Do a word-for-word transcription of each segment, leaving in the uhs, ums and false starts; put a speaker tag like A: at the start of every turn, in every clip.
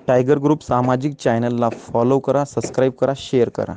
A: Tiger group सामाजिक चॅनलला follow करा, सबस्क्राईब करा, शेअर करा.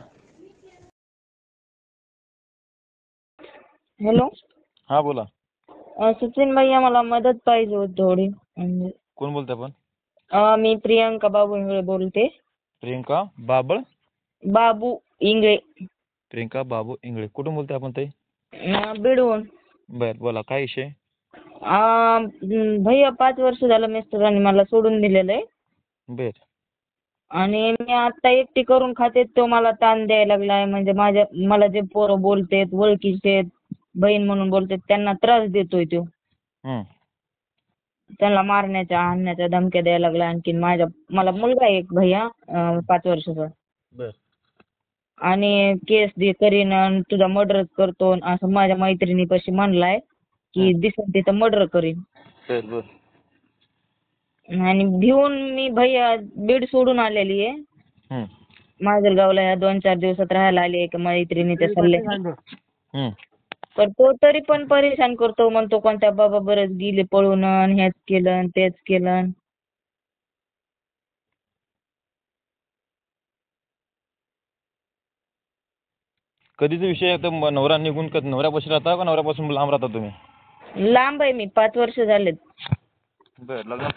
B: हॅलो.
C: हा बोला.
B: अ, सचिन भैया मला मदत पाहिजे होती थोडी. म्हणजे
C: कोण बोलतोय आपण?
B: अ, मी प्रियंका बाबू इंगळे बोलते.
C: प्रियंका बाबळ
B: बाबू इंगळे.
C: प्रियंका बाबू इंगळे. कुठून बोलताय आपण ताई?
B: अ, बीडहून.
C: बर बोला, काय विषय?
B: अ, म, भैया पाच वर्ष झालं मिस्टरांनी मला सोडून दिलेलं आहे.
C: बर
B: आणि मी आता एकटी करून खाते, तो मला ताण द्यायला लागलाय. म्हणजे माझ्या मला जे पोरं बोलतेत, ओळखीचे बहीण म्हणून बोलतेत, त्यांना त्रास देतोय तो.
C: हम्म
B: त्यांना मारण्याच्या आणण्याच्या धमक्या द्यायला लागला. आणखीन माझ्या मला मुलगा आहे एक भैया, अ, पाच वर्षाचा.
C: बर
B: आणि केस दे करीन अन तुझा मर्डर करतो असं माझ्या मैत्रिणीपाशी म्हणलाय की दिसेल तिथं मर्डर करीन.
C: बर बर
B: आणि भिवून मी भैया बीड सोडून आलेली आहे.
C: हम्म
B: माजलगावला या दोन चार दिवसात राहायला आली एका मैत्रिणीच्या सल्ल्याने.
C: हम्म
B: तर तो तरी पण परेशान करतो, म्हणतो कोणत्या बाबा बरंच गेले पळून अन हेच केलं अन तेच केलं.
C: कधीचा विषय आहे? तर म- नवरा निघून क- नवऱ्यापाशी राहता का नवऱ्यापासून लांब राहता तुम्ही?
B: लांब आहे मी, पाच वर्ष झालेत.
C: बर लग्न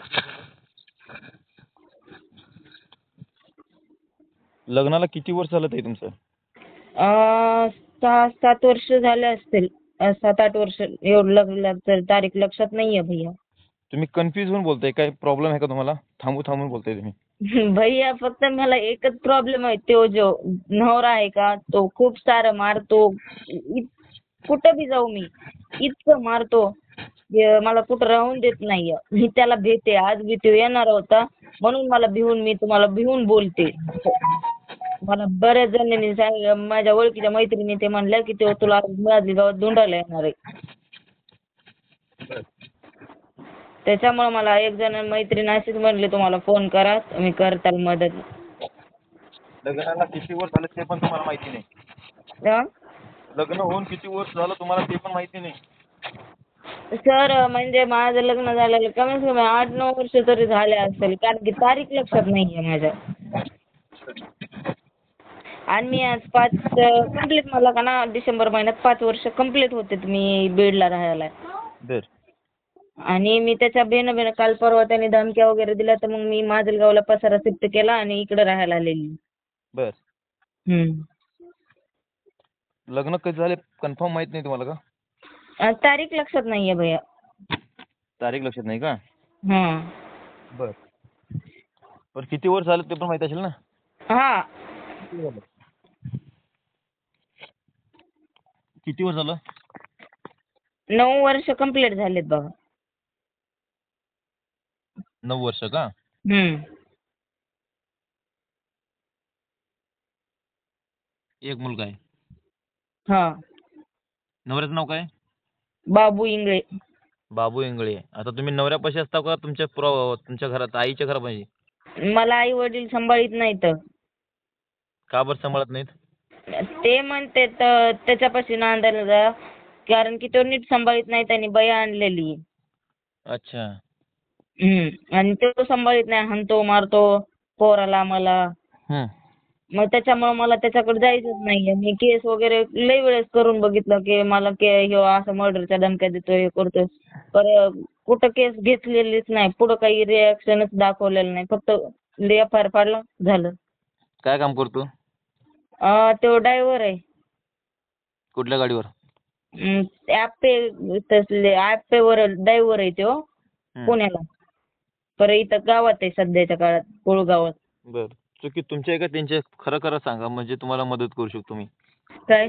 C: लग्नाला किती वर्ष झालं ताई तुमचं?
B: अ, सहा सात वर्ष झाले असतील. अ, सात आठ वर्ष एवढं लग्न तर तारीख लक्षात नाहीये भैया.
C: तुम्ही कन्फ्यूज होऊन बोलताय, काय प्रॉब्लेम आहे का तुम्हाला? थांबू थांबून बोलताय तुम्ही.
B: भैया फक्त मला एकच प्रॉब्लेम आहे, तो जो नवरा आहे का तो खूप सारं मारतो. इ- कुठं बी जाऊ मी इतकं मारतो की मला कुठं राहून देत नाहीये. मी त्याला भेटते, आज बी तो येणार होता म्हणून मला भिवून मी तुम्हाला भिवून बोलते. मला बऱ्याच जणांनी सांगितलं, माझ्या ओळखीच्या मैत्रिणी ते म्हणल्या की तो तुला माझ्या गावात धुंडायला येणार आहे. त्याच्यामुळे मला एक जण मैत्रीण अशीच म्हणली तुम्हाला फोन करा, तुम्ही करताल मदत.
C: लग्नाला किती वर्ष झालं ते पण तुम्हाला माहिती नाही?
B: अं?
C: लग्न होऊन किती वर्ष झालं तुम्हाला ते पण माहिती नाही?
B: सर म्हणजे माझं लग्न झालेलं कमीत कमी आठ नऊ वर्ष तरी झाले असेल, कारण की तारीख लक्षात नाहीये माझ्या. आणि मी आज पाच कंप्लीट मला का ना डिसेंबर महिन्यात पाच वर्ष कंप्लीट होते मी बीडला राहायला.
C: बर
B: आणि मी त्याच्या बेन बेन काल परवा त्याने धमक्या वगैरे दिल्या, तर मग मी माजलगावला पसारा शिफ्ट केला आणि इकडे राहायला आलेली.
C: बर
B: हम्म.
C: लग्न कधी झाले कन्फर्म माहित नाही तुम्हाला का?
B: अ, तारीख लक्षात नाहीये भैया.
C: तारीख लक्षात नाही का?
B: हा.
C: बर पण किती वर्ष झालं ते पण माहित असेल ना?
B: हा.
C: किती वर्ष झालं?
B: नऊ वर्ष कंप्लीट झालेत बाबा.
C: नऊ वर्ष का?
B: हम्म.
C: एक मुलगा आहे.
B: हा.
C: नवऱ्याचं नाव काय?
B: बाबू इंगळे.
C: बाबू इंगळे. आता तुम्ही नवऱ्यापाशी असता का तुमच्या प्रो- तुमच्या घरात आईच्या घरापाशी?
B: मला आई वडील सांभाळीत नाहीत.
C: का बरं सांभाळत नाहीत?
B: ते म्हणते तर त्याच्यापाशी नांदायला जा, कारण की तो नीट सांभाळीत नाही, त्यांनी बया आणलेली.
C: अच्छा.
B: हम्म. आणि तो सांभाळीत नाही, हाणतो मारतो पोराला मला.
C: हम्म.
B: मग त्याच्यामुळे मला त्याच्याकडे जायचंच नाहीये. मी केस वगैरे लई वेळेस करून बघितलं की मला के ह्यो असं मर्डरच्या धमक्या देतोय, हे करतोय. पर कुठं केस घेतलेलीच नाही, पुढं काही रिॲक्शनच दाखवलेलं नाही. फक्त एफ आय आर फाडलं झालं.
C: काय काम करतो?
B: अं, तो ड्रायव्हर आहे.
C: कुठल्या गाडीवर?
B: ॲपे तसले ॲपेवर ड्रायव्हर आहे तो
C: हम्म.
B: पुण्याला. पर इथं गावात आहे सध्याच्या काळात, कोळगावात.
C: बर चुकी तुमच्या आहे का त्यांच्या? खरं खरं सांगा, म्हणजे तुम्हाला मदत करू शकतो मी.
B: काय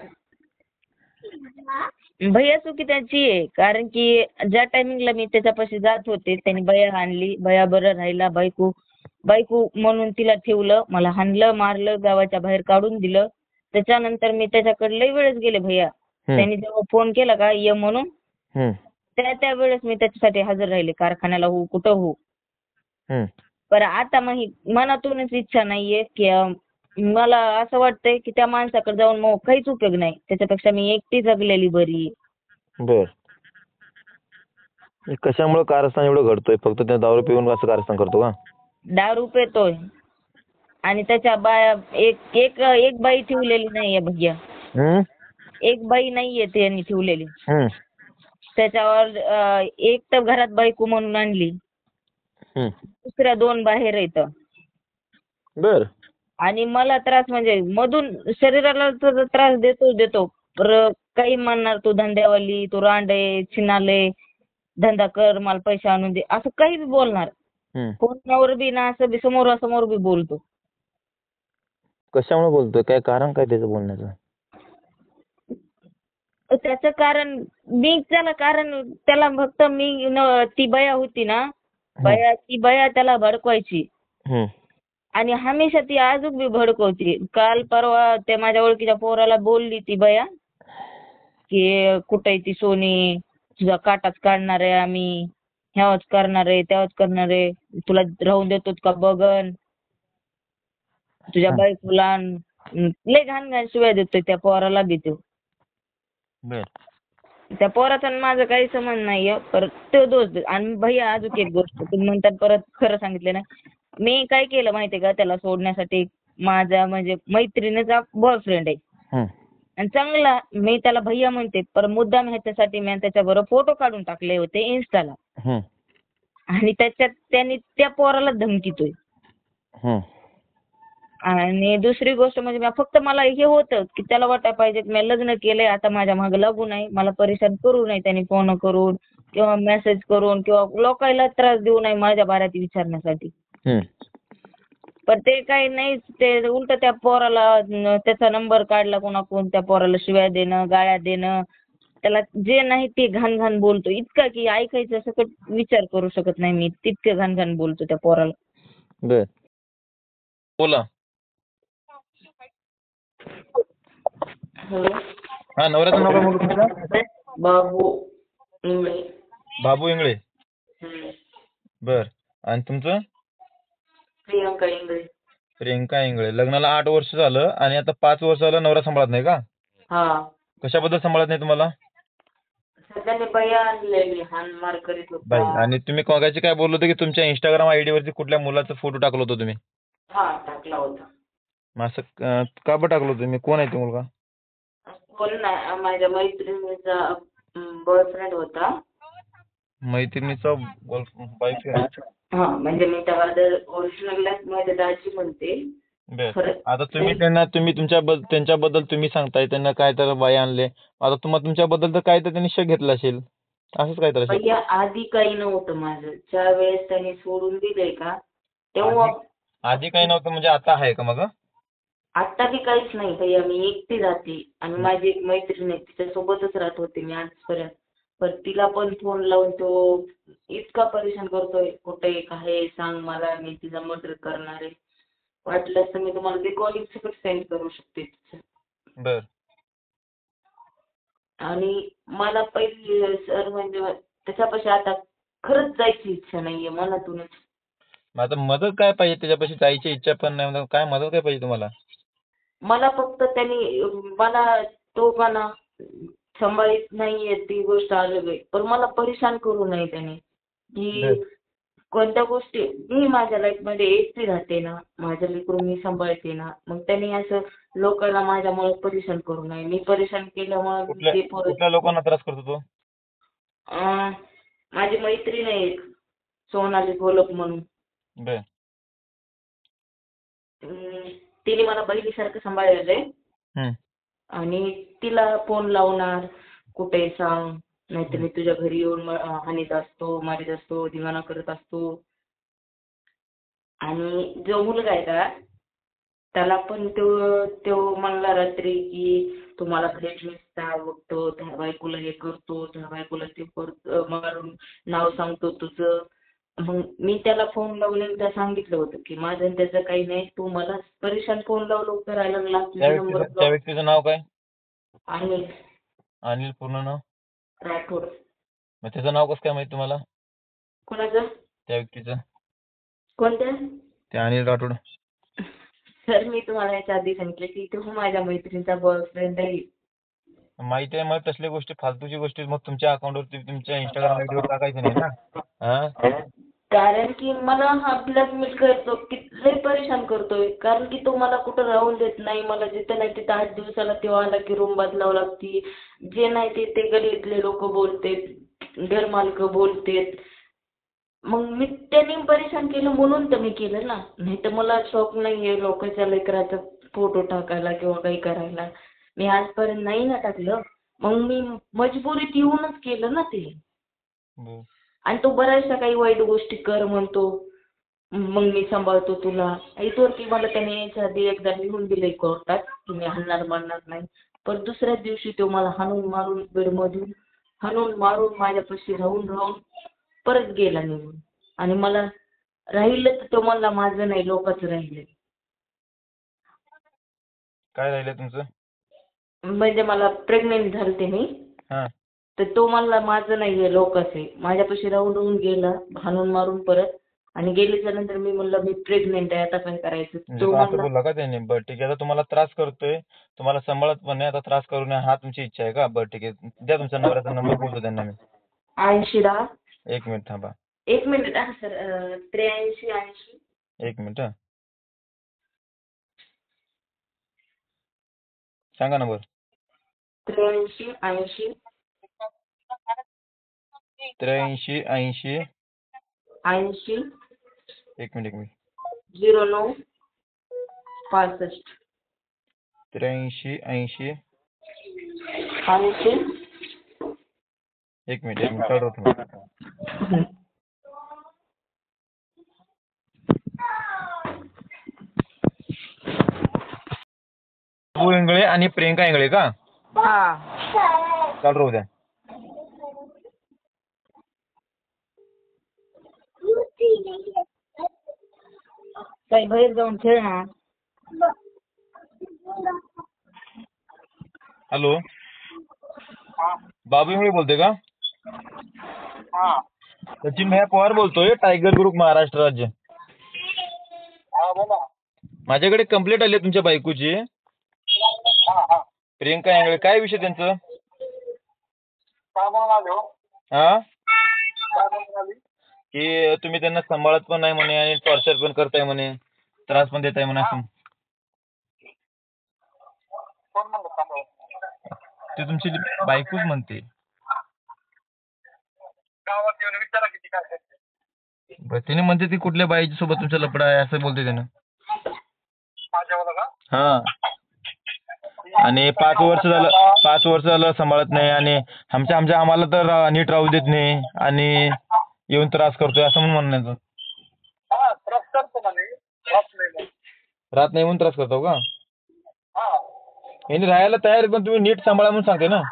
B: भैया चुकी त्याची आहे, कारण की ज्या टायमिंगला मी त्याच्यापाशी जात होते त्यांनी बया आणली, बया बरं राहिला. बायको बायको म्हणून तिला ठेवलं, मला हाणलं मारलं, गावाच्या बाहेर काढून दिलं. त्याच्यानंतर मी त्याच्याकडे लई वेळेस गेले भैया. त्यांनी जेव्हा फोन केला का ये म्हणून,
C: हम्म.
B: त्या त्यावेळेस मी त्याच्यासाठी हजर राहिले, कारखान्याला हो कुठं हो.
C: हम्म.
B: पण आता मग मनातूनच इच्छा नाहीये की अं, मला असं वाटतंय की त्या माणसाकडे जाऊन मग काहीच उपयोग नाही, त्याच्यापेक्षा मी एकटी जगलेली बरी.
C: बर कशामुळे कारस्थान एवढं घडतोय? फक्त त्या दारू पिऊन असं कारस्थान करतो का?
B: दारू पितोय आणि त्याच्या बाया एक एक एक बाई ठेवलेली नाहीये भैया.
C: हम्म
B: एक बाई नाहीये त्यांनी ठेवलेली.
C: हम्म
B: त्याच्यावर अं, एक तर घरात बायको म्हणून आणली,
C: हम्म
B: दुसऱ्या दोन बाहेर आहेत.
C: बर
B: आणि मला त्रास म्हणजे मधून शरीराला तर त्रास देतो देतो पर काही म्हणणार तू धंद्यावाली, तू रांडे छिनाले, धंदा कर, मला पैसे आणून दे, असं काही बी बोलणार.
C: हम्म
B: फोनवर बी ना असं बी समोरासमोर बी बोलतो.
C: कशामुळे बोलतोय? काय कारण काय त्याचं बोलण्याचं?
B: त्याचं कारण मी त्याला कारण त्याला फक्त मी न- ती बया होती ना, बया ती बया त्याला भडकवायची
C: हम्म
B: आणि हमेशा ती अजून बी भडकवती. काल परवा त्या माझ्या ओळखीच्या पोराला बोलली ती बया की कुठे आहे ती सोनी, तुझा काटाच काढणार आहे आम्ही, ह्यावच करणार आहे त्यावच करणार आहे, तुला राहून देतो का बघन, तुझ्या
C: हा.
B: बायकोला अन- लय घाण घाण शिवाय देतोय त्या पोराला बी तो.
C: बर
B: त्या पोराचा आणि माझं काही संबंध नाहीये, परत तो दोष दे- आणि भैया अजून एक गोष्ट तुम्ही म्हणतात परत खरं सांगितलं ना, मी काय केलं माहितीये का त्याला सोडण्यासाठी, माझा म्हणजे मैत्रिणीचा बॉयफ्रेंड आहे
C: हम्म
B: आणि चांगला, मी त्याला भैया म्हणते पण मुद्दाम ह्याच्यासाठी मी त्याच्याबरोबर फोटो काढून टाकले होते इन्स्टाला
C: हम्म
B: आणि त्याच्यात त्यांनी त्या पोराला धमकीतोय.
C: हम्म
B: आणि दुसरी गोष्ट म्हणजे मी फक्त मला हे होतं की त्याला वाटायला पाहिजे की मी लग्न केलंय, आता माझ्या मागे लागू नाही, मला परेशान करू नये त्यांनी फोन करून किंवा मेसेज करून किंवा लोकांना त्रास देऊ नये माझ्या बाऱ्यात विचारण्यासाठी.
C: हम्म
B: पण ते काही नाही, ते उलट त्या पोराला न- त्याचा नंबर काढला कोणाकडून, त्या पोराला शिव्या देणं, गाळ्या देणं, त्याला जे नाही ते घाण घाण बोलतो, इतका की ऐकायचं सकट विचार करू शकत नाही मी, तितके घाण घाण बोलतो त्या पोराला.
C: बर बोला. हा, नवऱ्याचं नाव काय म्हणलं तुमच्या?
B: बाबू इंगळे.
C: बाबू इंगळे.
B: हम्म.
C: बर आणि तुमचं?
B: प्रियंका इंगळे.
C: प्रियंका इंगळे. लग्नाला आठ वर्ष झालं आणि आता पाच वर्ष झालं नवरा सांभाळत नाही का?
B: हा,
C: कशाबद्दल सांभाळत नाही तुम्हाला?
B: सध्याने बया आणलेली हानमार करीत
C: बाई,
B: होता.
C: आणि तुम्ही कोगाची काय बोललो होतं की तुमच्या इंस्टाग्राम आयडी वरती कुठल्या मुलाचा फोटो टाकला होता तुम्ही?
B: हा, टाकला होता.
C: मग असं अं, का बरं टाकलं होतं तुम्ही? कोण आहे तो मुलगा?
B: कोण नाही, माझ्या मैत्रिणीचा बॉयफ्रेंड होता.
C: मैत्रिणीचा बॉयफ्रेंड.
B: हा, म्हणजे मी त्याला ओरिजिनल माझ्या दाजी म्हणते.
C: बर.
B: खरं-
C: आता तुम्ही त्यांना तुम्ही तुमच्या बद- त्यांच्याबद्दल तुम्ही सांगताय त्यांना काय तर बाई आणले, आता तुम्हाला तुमच्याबद्दल तर काय तर त्यांनी शक घेतला असेल, असंच काय तर असेल.
B: भैया आधी काही नव्हतं माझं, ज्या वेळेस त्यांनी सोडून दिलंय का तेव्हा
C: आधी- आधी काही नव्हतं म्हणजे आता आहे का मग?
B: आता बी काहीच नाही भैया, मी एकटी राहते आणि माझी एक मैत्रीण आहे तिच्यासोबतच राहत होते मी आजपर्यंत. पण तिला पण फोन लावून तो इतका परेशान करतोय, कुठे काय सांग मला, मी तिचा मर्डर करणार आहे. वाटलंच तर मी तुम्हाला रेकॉर्डिंग सगळं सेंड करू शकते तिचं.
C: बर.
B: आणि मला पहिली सर म्हणजे त्याच्यापाशी आता खरंच जायची इच्छा नाहीये मनातूनच.
C: मग आता मदत काय पाहिजे? त्याच्यापाशी जायची इच्छा पण नाही, मग काय मदत काय पाहिजे तुम्हाला?
B: मला फक्त त्यांनी मला तो मला सांभाळीत नाहीये ती गोष्ट अलग आहे, पण मला परेशान करू नये त्याने. की कोणत्या गोष्टी मी माझ्या लाईफ मध्ये एकटी राहते ना, माझं लेकरू मी सांभाळते ना, मग त्यांनी असं लोकांना माझ्यामुळे परेशान करू नये. मी परेशान केल्यामुळे
C: कुठल्या
B: ते पोरं-
C: कुठल्या लोकांना त्रास करतो तो?
B: अं, माझी मैत्रीण आहे एक, सोनाली घोलप म्हणून.
C: बर.
B: अं, तिने मला बहिणीसारखं सांभाळलेलं आहे
C: हम्म.
B: आणि तिला फोन लावणार, कुठे सांग, नाहीतर मी तुझ्या घरी येऊन म- हाणीत असतो, मारीत असतो, धिंगाणा करत असतो. आणि जो मुलगा आहे का त्याला पण तो तो म्हणला रात्री की तुम्हाला फ्रेश नुसता बघतो, त्या बायकोला हे करतो, त्या बायकोला ते करतो, मारून नाव सांगतो तुझं. मग मी त्याला फोन लावून एकदा सांगितलं होतं की माझं आणि त्याचं काही नाही, तू मला परेशान फोन लावलो करायला लागला,
C: त्या
B: तुझा
C: व्यक्तीचं
B: नंबर
C: त्या व्यक्तीचं नाव काय?
B: आणि
C: अनिल पूर्ण नाव?
B: राठोड.
C: मग त्याचं नाव कसं काय माहिती तुम्हाला?
B: कोणाचं?
C: त्या व्यक्तीचं?
B: कोणत्या?
C: ते अनिल राठोड.
B: सर मी तुम्हाला याच्या आधी सांगितलं की तो माझ्या मैत्रिणीचा बॉयफ्रेंड आहे.
C: माहिती आहे, मग तसल्या गोष्टी फालतूची गोष्टी मग तुमच्या अकाउंटवरती तुमच्या इंस्टाग्राम आयडीवर टाकायचं नाही ना. हा?
B: कारण की मला हा ब्लॅकमेल करतो की लय परेशान करतोय. कारण की तो मला कुठं राहून देत नाही. मला जिथं नाही तिथं आठ दिवसाला तो आला की रूम बदलावं लागती. जे नाही ते ते गल्लीतले लोक बोलतेत, घरमालक बोलतेत. मग मी त्यांनी परेशान केलं म्हणून तर मी केलं ना. नाही तर मला शौक नाहीये लोकांच्या लेकराचा फोटो टाकायला किंवा काही करायला. मी आजपर्यंत नाही ना टाकलं. मग मी मजबुरीत येऊनच केलं ना ते.
C: बर.
B: आणि तो बऱ्याचशा काही वाईट गोष्टी कर म्हणतो. मग मी सांभाळतो तुला. इथवरती मला त्याने याच्या आधी एकदा लिहून दिलंय कोर्टात की मी हाणणार मारणार नाही. पण दुसऱ्याच दिवशी तो मला हाणून मारून बेडमधून हाणून मारून माझ्यापाशी राहून राहून परत गेला निघून. आणि मला राहिलं तर तो म्हणला माझं नाही लोकांचं राहिलं.
C: काय राहिलं तुमचं?
B: म्हणजे मला प्रेग्नेंट झालते मी.
C: हा.
B: तर तो म्हणला माझं नाहीये लोकांचं आहे. माझ्यापाशी राहून राहून गेला हाणून मारून परत. आणि गेल्याच्या नंतर मी म्हणलं मी प्रेग्नेंट आहे आता काय करायचं.
C: म्हणजे
B: तो
C: तो असं
B: म्हणला
C: बोलला का त्याने? बरं ठीक आहे. आता तुम्हाला त्रास करतोय, तुम्हाला सांभाळत पण नाही, आता त्रास करू नये हा तुमची इच्छा आहे का? बरं ठीक आहे. द्या तुमच्या नवऱ्याचा नंबर, बोलतो त्यांना मी.
B: ऐंशी दहा
C: एक मिनिट थांबा.
B: एक मिनिट हा सर. त्र्याऐंशी ऐंशी
C: एक मिनिट हा. सांगा नंबर.
B: त्र्याऐंशी ऐंशी
C: त्र्याऐंशी ऐंशी
B: ऐंशी
C: एक मिनिट एक मिनिट
B: झिरो नऊ पासष्ट
C: त्र्याऐंशी ऐंशी
B: ऐंशी
C: एक मिनिट एक मिनिट चालू ठेवा. बाबू इंगळे आणि प्रियंका इंगळे का?
B: हा.
C: चालू राहू द्या.
B: काही बाहेर जाऊन खेळ ना.
C: हॅलो, बाबू इंगळे बोलते का? सचिन भैया पवार बोलतोय, टायगर ग्रुप महाराष्ट्र राज्य. माझ्याकडे कंप्लेंट आली आहे तुमच्या बायकोची. प्रियंका इंगळे, काय विषय त्यांचं? हा, की तुम्ही त्यांना सांभाळत पण नाही म्हणे आणि टॉर्चर पण करताय म्हणे, त्रास पण देताय म्हणे असं. ते तुमची बायकोच म्हणते. बरं, तिने म्हणते ती कुठल्या बाईच्या सोबत तुमचा लफडा आहे असं बोलते त्यानं. हा, आणि पाच वर्ष झालं पाच वर्ष झालं सांभाळत नाही आणि आमच्या आमच्या आम्हाला तर नीट राहू देत नाही आणि येऊन त्रास करतोय असं म्हणून म्हणण्याचं. राहत नाही म्हणून त्रास करतो का? यांनी राहायला तयार आहे, पण तुम्ही नीट सांभाळा म्हणून सांगते ना.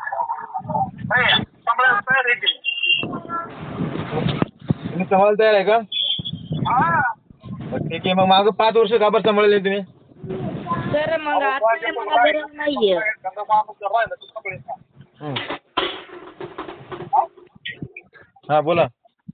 C: तुम्ही सांभाळायला तयार आहे का? बरं, ठीक आहे. मग मागं पाच वर्ष का बरं सांभाळले तुम्ही?
B: सर मग आता मला गरज नाहीये.
C: हा बोला.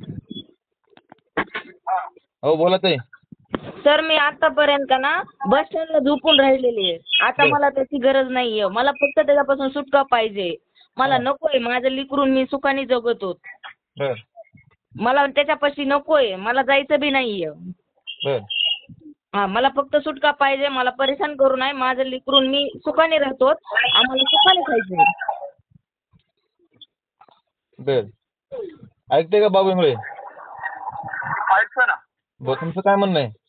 C: हो बोला ताई.
B: सर मी आतापर्यंत ना बस स्टँडला झोपून राहिलेली आहे. आता मला त्याची गरज नाहीये. मला फक्त त्याच्यापासून सुटका पाहिजे. मला नकोय. माझं लेकरून मी सुखाने जगतो.
C: बर
B: मला त्याच्यापाशी नकोय. मला जायचं बी नाहीये.
C: बर
B: हा, मला फक्त सुटका पाहिजे. मला परेशान करू नये. माझं लेकरून मी सुखाने राहतो. आम्हाला सुखाने खायचंय.
C: बर ऐकते का बाबू इंगळे?
D: ऐकतो ना.
C: ब तुमचं काय म्हणणं आहे?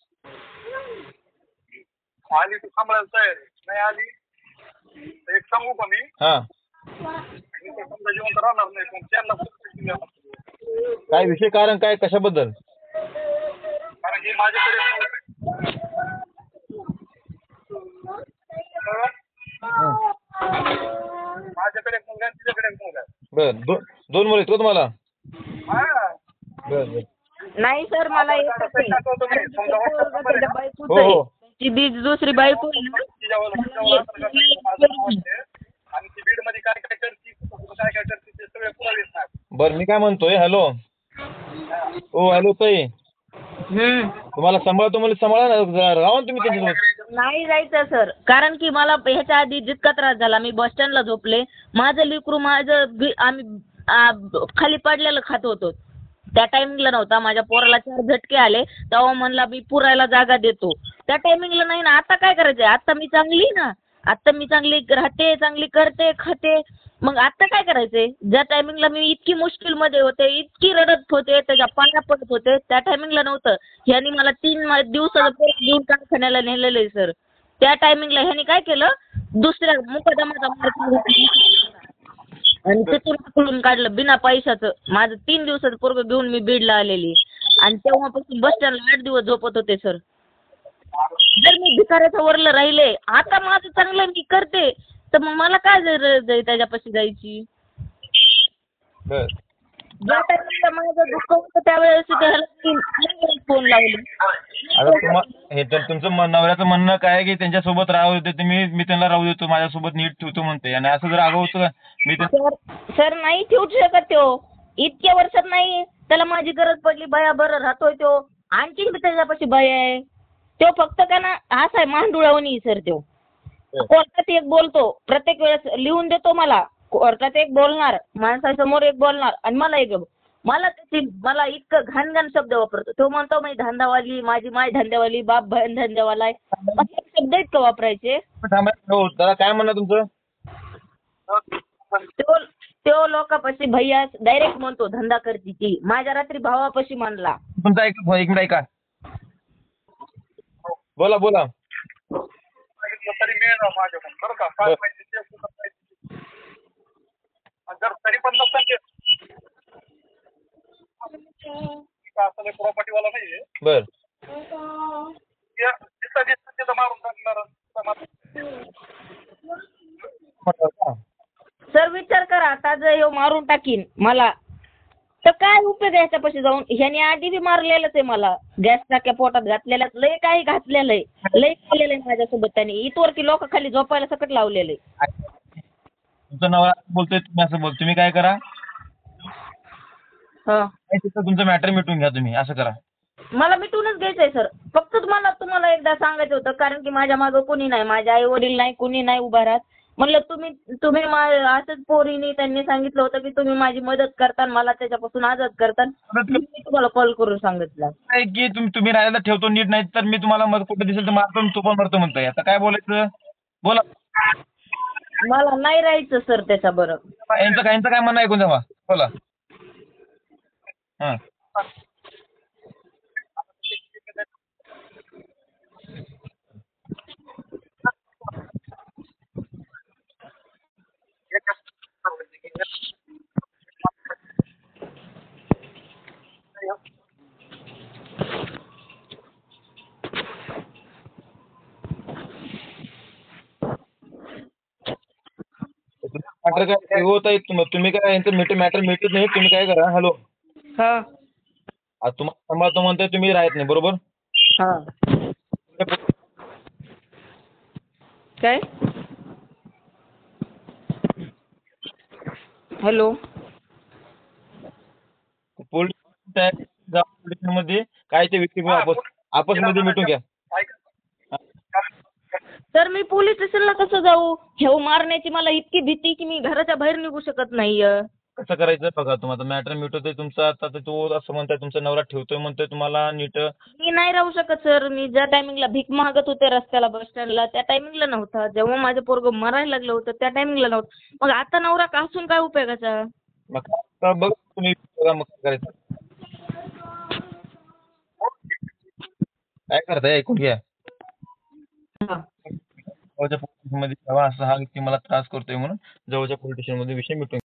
D: आली तू सांभाळायला तयार आहे. नाही आली तर एक सांगू का मी?
C: हा,
D: मी तर समजा जिवंत राहणार नाही, पण त्यांना सुट्टी द्यावं.
C: काय विषय, कारण काय, कशाबद्दल?
D: कारण की माझ्याकडे माझ्याकडे एक मुलगा आहे, तिच्याकडे एक मुलगा आहे.
C: बर, दो- दोन मुलं आहेत का तुम्हाला?
D: हा.
C: बर बर
B: नाही सर, मला एकच आहे. त्याच्या बायकोच
C: हो
B: आहे.
C: हो
B: ती बी- दुसरी बायको आहे ना.
D: तिच्यावर तिच्यावर असं करण्याचं माझं नाव आहे. आणि ती बीडमध्ये काय काय करते, काय काय करते ते सगळे पुरावे आहेत.
C: बर, मी काय म्हणतोय, हॅलो ओ हॅलो ताई,
B: हम्म.
C: तुम्हाला सांभाळतो म्हणजे सांभाळा ना, जरा राहा ना तुम्ही त्यांच्यासोबत.
B: नाही जायचं सर. कारण की मला ह्याच्या आधी जितका त्रास झाला, मी बस स्टँडला झोपले. माझं लेकरू माझं बी- आम्ही आ, खाली पडलेलं खात होतो. त्या टायमिंगला नव्हता. माझ्या पोराला चार झटके आले तेव्हा म्हणला मी पुरायला जागा देतो. त्या टायमिंगला नाही ना. आता काय करायचंय? आता मी चांगली ना, आता मी चांगली राहते, चांगली करते, खाते. मग आता काय करायचंय? ज्या टायमिंगला मी इतकी मुश्किलमध्ये होते, इतकी रडत होते, त्याच्या पाया पडत होते, त्या टायमिंगला नव्हतं. ह्यांनी मला तीन मा- दिवसाचं पोरं घेऊन कारखान्याला नेलेलं आहे सर. त्या टायमिंगला ह्यांनी काय केलं? दुसऱ्या मुकदमाचा मार्ग घेतला आणि तिथून उकळून काढलं बिना पैशाचं. माझं तीन दिवसाचं पोरगं घेऊन मी बीडला आलेली आणि तेव्हापासून बस स्टँडला आठ दिवस झोपत होते सर. जर मी भिकाऱ्याच्या वरलं राहिले, आता माझं चांगलं मी करते, तर मग मला काय गरज आहे त्याच्यापाशी जायची?
C: बर
B: ज्या टायमिंगला माझं दुःख होतं त्यावेळेस त्याला मी फोन लावले.
C: आता तुम्हा हे तर तुमचं मन- नवऱ्याचं म्हणणं काय आहे की त्यांच्यासोबत राहू देते तुम्ही, मी त्यांना राहू देतो, माझ्यासोबत नीट ठेवतो म्हणते. आणि असं जर आगाऊ मी ते-
B: सर सर नाही ठेवू शकत तो. इतक्या वर्षात नाही. त्याला माझी गरज पडली, बया बरं राहतोय तो. आणखी बी त्याच्यापाशी बया आहे. तो फक्त का ना असा आहे मांडुळावणी सर तो. कोर्टात एक बोलतो, प्रत्येक वेळेस लिहून देतो मला. कोर्टात एक बोलणार, माणसासमोर एक बोलणार आणि मला एक. मला त्याची मला इतकं घाण घाण शब्द वापरतो. तो म्हणतो मी धंदावाली, माझी माय धंद्यावाली, बाप बहीण धंद्यावाला आहे. असे शब्द इतकं वापरायचे.
C: थांबा हो, दादा काय म्हणणं तुमचं?
B: तो तो लोकांपाशी भैया डायरेक्ट म्हणतो धंदा करती ती. माझ्या रात्री भावापाशी म्हणला.
C: तुमचा एक एक मिनिट ऐका. बोला बोला.
D: सांगितलं तरी मिळणार माझ्याकडून बरं का. काय पाहिजे ते सुद्धा पाहिजे. आणि जर तरी पण नसेल ते का असं काही प्रॉपर्टीवाला नाहीये.
C: बर
D: त्या- जिथं दिसतं तिथं मारून टाकणार.
B: सर विचार करा, आता जर ह्यो मारून टाकीन मला तर काय उपयोग आहे याच्यापाशी जाऊन? ह्याने आधी बी मारलेलंच आहे मला. गॅस टाक्या पोटात घातलेल्या, लय काही घातलेलं आहे, लय केलेलं आहे माझ्यासोबत त्याने. इथवर की लोक खाली झोपायला सकट लावलेलं आहे.
C: तुमचा नवरा बोलतोय, तुम्ही असं बोल. तुम्ही काय करा,
B: हा
C: तिथं तुमचं मॅटर मिटून घ्या तुम्ही. असं करा.
B: मला मिटूनच घ्यायचंय सर. फक्त तुम्हाला तुम्हाला एकदा सांगायचं होतं, कारण की माझ्या मागं कोणी नाही, माझे आई वडील नाही, कोणी नाही उभा राहत. म्हणलं तुम्ही तुम्ही मा- असंच पोरीनी त्यांनी सांगितलं होतं की तुम्ही माझी मदत करता, मला त्याच्यापासून आजाद करता. मी तुम्हाला कॉल करून सांगितलं
C: काय की तुम्ही तुम्ही राहायला ठेवतो नीट, नाही तर मी तुम्हाला मग कुठे दिसेल तर मारतो, तो पण मरतो म्हणताय. आता काय बोलायचं बोला.
B: मला नाही राहायचं सर त्याच्या बरोबर.
C: यांचं काय यांचं काय म्हणणं ऐकून जावा. बोला. हां मॅटर काय होत आहे, तुम- तुम्ही काय यांचं मीटर मॅटर मिटत नाही. तुम्ही काय करा, हॅलो,
B: हा
C: आता तुम्हाला सांभाळतो म्हणताय, तुम्ही राहत नाही बरोबर.
B: हा काय? हॅलो
C: पोलीस मध्ये काय ते व्यक्ती आपस आपसमध्ये मिटून घ्या.
B: सर मी पोलीस स्टेशनला कसं जाऊ? हे मारण्याची मला इतकी भीती की मी घराच्या बाहेर निघू शकत नाही.
C: कसं करायचं बघा. तुम्हाला मॅटर मिटवतोय तुमचा. आता ते तो असं म्हणताय तुमचा नवरा ठेवतोय म्हणतोय तुम्हाला नीट.
B: मी नाही राहू शकत सर. मी ज्या टायमिंगला भीक मागत होते रस्त्याला बस स्टँडला त्या टायमिंगला नव्हता. जेव्हा माझं पोरगं मरायला लागलं होतं त्या टायमिंगला नव्हतं. मग आता नवरा का असून काय उपयोगाचा?
C: मग आता बघ तुम्ही बघा मग काय करायचं. काय करताय ऐकून घ्या.
B: हा.
C: जवळच्या पोलीस स्टेशनमध्ये जावा, असं हा व्यक्ती मला त्रास करतोय म्हणून जवळच्या पोलीस स्टेशनमध्ये विषय मिटून